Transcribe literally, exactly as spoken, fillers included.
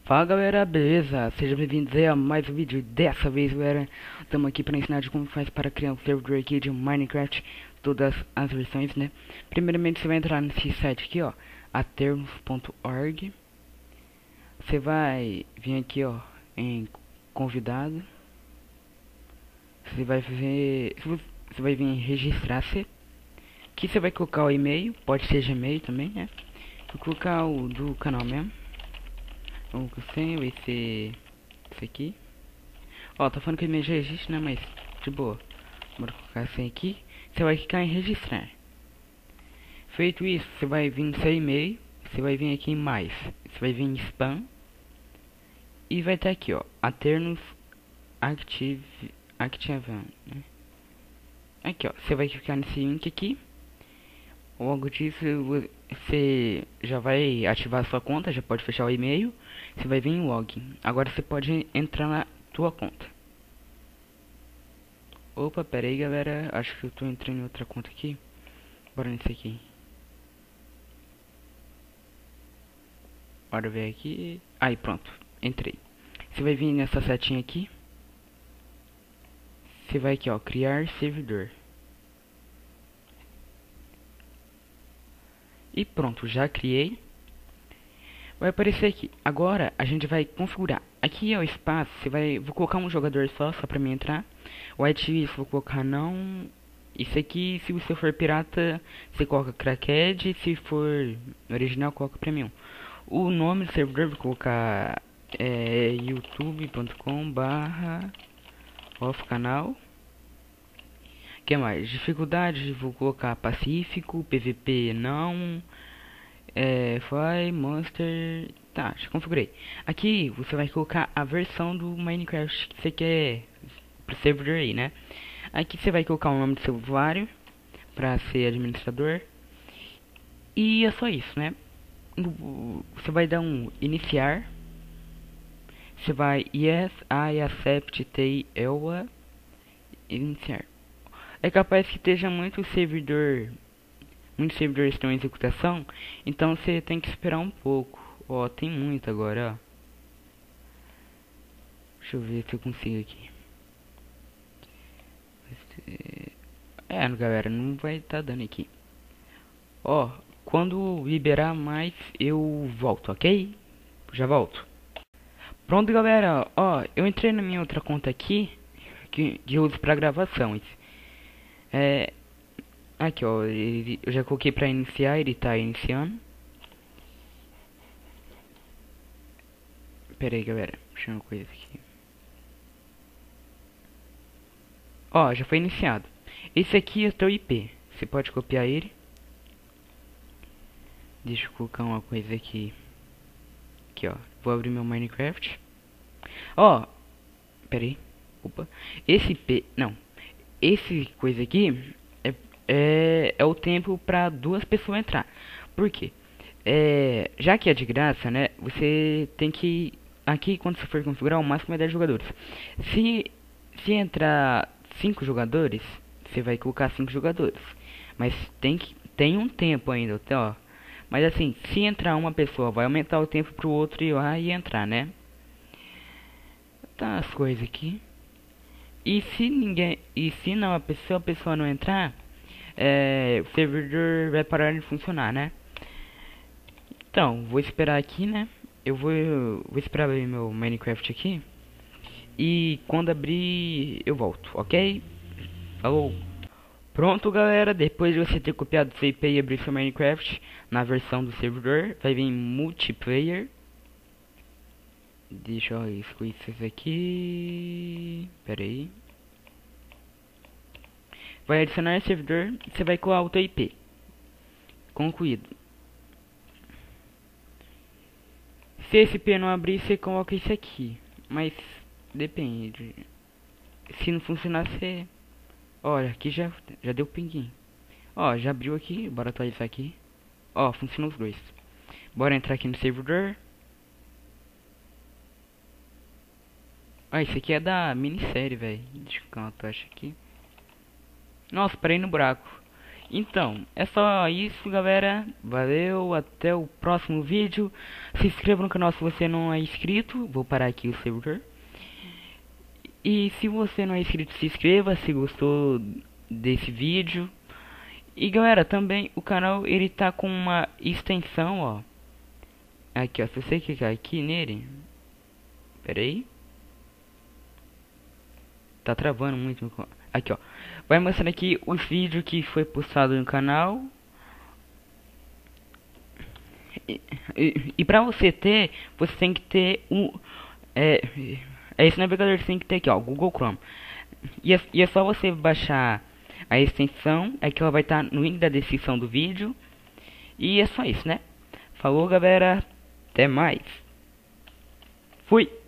Fala galera, beleza? Sejam bem-vindos aí a mais um vídeo. Dessa vez, galera, estamos aqui para ensinar de como faz para criar um servidor aqui de Minecraft, todas as versões, né? Primeiramente, você vai entrar nesse site aqui, ó, aternos ponto org. Você vai vir aqui, ó, em convidado. Você vai ver, você vai vir em registrar-se. Aqui você vai colocar o e-mail, pode ser Gmail também, né? Vou colocar o do canal mesmo. O que tem vai ser esse aqui. Ó, tá falando que ele já existe, né? Mas de boa. Bora colocar assim aqui. Você vai clicar em registrar. Feito isso, você vai vir no seu e-mail. Você vai vir aqui em mais. Você vai vir em spam. E vai estar aqui, ó. Aternos active activando, né? Aqui, ó. Você vai clicar nesse link aqui. Logo disso, você já vai ativar a sua conta, já pode fechar o e-mail. Você vai vir em login. Agora você pode entrar na tua conta. Opa, pera aí, galera. Acho que eu tô entrando em outra conta aqui. Bora nesse aqui. Bora ver aqui. Aí, pronto. Entrei. Você vai vir nessa setinha aqui. Você vai aqui, ó. Criar servidor. E pronto, já criei. Vai aparecer aqui. Agora a gente vai configurar. Aqui é o espaço. Você vai. Vou colocar um jogador só, só pra mim entrar. O White vou colocar não. Isso aqui, se você for pirata, você coloca cracked. Se for original, coloca premium. O nome do servidor vou colocar é, youtube ponto com barra off canal. Que mais? Dificuldade, vou colocar pacífico, P V P não. É, Fly, Monster. Tá, já configurei. Aqui você vai colocar a versão do Minecraft que você quer pro servidor aí, né? Aqui você vai colocar o nome do seu usuário pra ser administrador. E é só isso, né? Você vai dar um iniciar. Você vai yes, I accept the elwa. Iniciar. É capaz que esteja muito servidor. Muitos servidores estão em executação, então você tem que esperar um pouco. Ó, tem muito agora, ó. Deixa eu ver se eu consigo aqui. É, galera, não vai estar tá dando aqui. Ó, quando liberar mais, eu volto, ok? Já volto. Pronto, galera, ó, eu entrei na minha outra conta aqui, que, de uso para gravações. É... Aqui, ó, ele, eu já coloquei pra iniciar, ele tá iniciando. Pera aí, galera, deixa eu ver uma coisa aqui. Ó, já foi iniciado. Esse aqui é o teu I P, você pode copiar ele. Deixa eu colocar uma coisa aqui. Aqui, ó, vou abrir meu Minecraft. Ó, pera aí, opa. Esse I P, não, esse coisa aqui É, é o tempo para duas pessoas entrar. Por quê? É, já que é de graça, né? Você tem que aqui quando você for configurar o máximo é dez jogadores. Se se entrar cinco jogadores, você vai colocar cinco jogadores. Mas tem que tem um tempo ainda, tá, ó. Mas assim, se entrar uma pessoa, vai aumentar o tempo pro outro ir lá e entrar, né? Tá as coisas aqui. E se ninguém e se não a pessoa, a pessoa não entrar, é, o servidor vai parar de funcionar, né? Então, vou esperar aqui, né? Eu vou, vou esperar abrir meu Minecraft aqui. E quando abrir, eu volto, ok? Falou! Pronto, galera. Depois de você ter copiado seu I P e abrir seu Minecraft na versão do servidor, vai vir multiplayer. Deixa eu excluir isso aqui. Pera aí. Vai adicionar servidor, você vai colar o teu I P. Concluído. Se esse I P não abrir, você coloca isso aqui. Mas depende. Se não funcionar, você... Olha, aqui já, já deu pinguim. Ó, já abriu aqui, bora atualizar aqui. Ó, funcionou os dois. Bora entrar aqui no servidor. Ó, isso aqui é da minissérie, velho. Deixa eu colocar uma tocha aqui. Nossa, parei no buraco. Então, é só isso, galera. Valeu, até o próximo vídeo. Se inscreva no canal se você não é inscrito. Vou parar aqui o servidor. E se você não é inscrito, se inscreva se gostou desse vídeo. E galera, também o canal ele tá com uma extensão, ó. Aqui, ó, se você clicar aqui nele. Pera aí. Tá travando muito. Aqui, ó. Vai mostrando aqui os vídeos que foi postado no canal. E, e, e pra você ter, você tem que ter um... É, é esse navegador que você tem que ter aqui, ó. Google Chrome. E é, e é só você baixar a extensão. Aqui ela vai estar no link da descrição do vídeo. E é só isso, né? Falou, galera. Até mais. Fui.